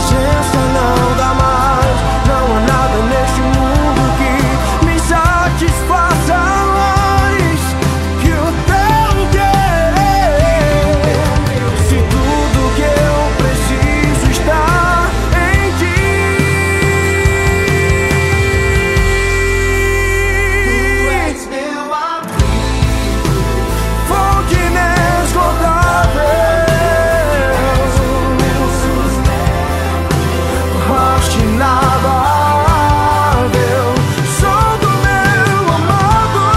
urgência não dá mais. Não há nada neste mundo que me satisfaça mais que o teu querer. Se tudo que eu preciso está em ti. Tu és meu amigo, Fonte inesgotável, rocha inabalável, som do meu amado.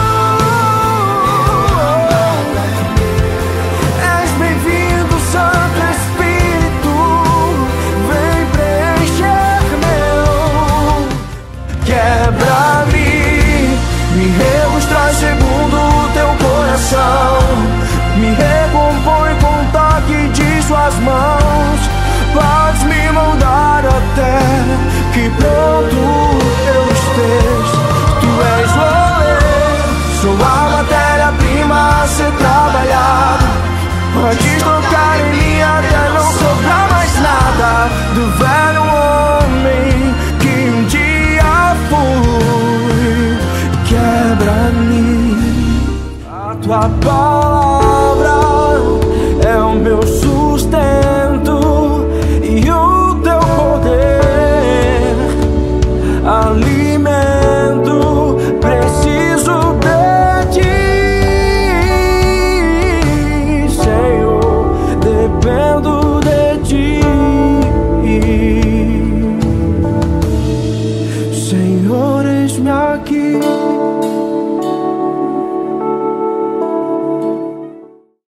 És bem-vindo, Santo Espírito, vem preencher meu. Quebra-me, me reconstrói segundo o teu coração. Me recompõe com o toque de suas mãos. Podes me moldar até que pronto